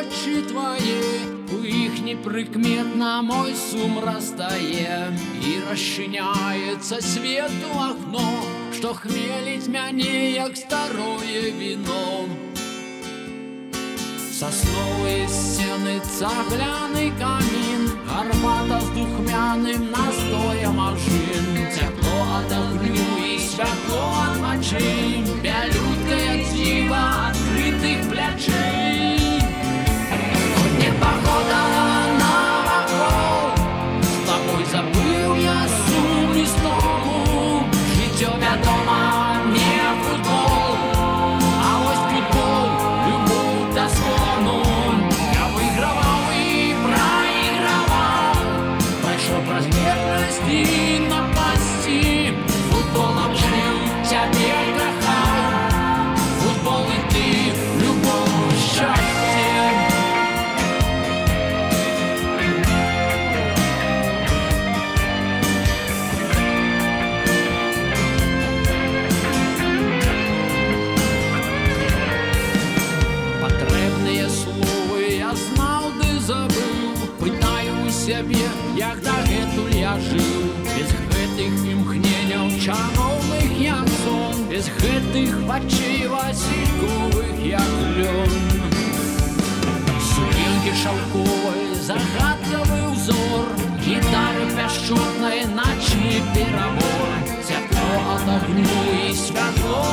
очі твої, у їх неприкметно мой сум растає, і розчиняється світу окно, що хмелить мяне, як старое вино. Сосновые стены, цегляный камин, гармата с духмяным настоем ожин, тепло от огню и святло от мочи, бялюткая дзива открытых плячей. Хоть не погода на вокруг, с тобой забыл я сум и стому, житё вядома не футбол, а вось футбол любовь до звону. Я выигрывал и проигрывал, пройшов праз бедность и напасти, футбол научил тебя греха, футбол и ты, любовь, счастье. Потребные словы я знал, ты забыл, пытаю у себе, як дагэтуль я жил, без гэтых імкненняў чароўных, як сон, без гэтых вачэй васильковых, як лён. Сукенкі шаўковай, загадкавы ўзор, гітары пяшчотнай, наче перабор, цяпло от огню и святло